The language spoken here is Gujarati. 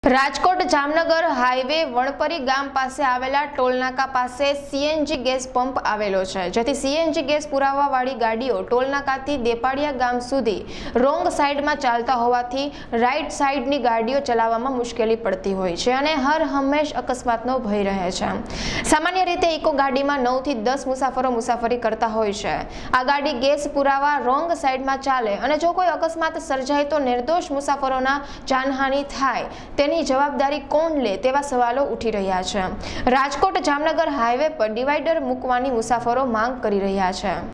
રાજકોટ જામનગર હાઈવે વણપરી ગામ પાસે આવેલા ટોલનાકા પાસે સીએનજી ગેસ પંપ આવેલો છે, જેથી સીએનજી ગેસ પુરાવાવાળી ગાડીઓ ટોલનાકાથી દેપાડિયા ગામ સુધી રોંગ સાઈડમાં ચાલતા હોવાથી રાઈટ સાઈડની ગાડીઓ ચલાવવામાં મુશ્કેલી પડતી હોય છે અને હર હંમેશ અકસ્માતનો ભય રહે છે। સામાન્ય રીતે ઇકો ગાડીમાં 9 થી 10 મુસાફરો મુસાફરી કરતા હોય છે। આ ગાડી ગેસ પુરાવા રોંગ સાઈડમાં ચાલે અને જો કોઈ અકસ્માત સર્જાય તો નિર્દોષ મુસાફરોના જાનહાનિ થાય તેની જવાબદારી કોણ લે તેવા સવાલો ઉઠી રહ્યા છે। રાજકોટ જામનગર હાઈવે પર ડિવાઈડર મૂકવાની મુસાફરો માંગ કરી રહ્યા છે।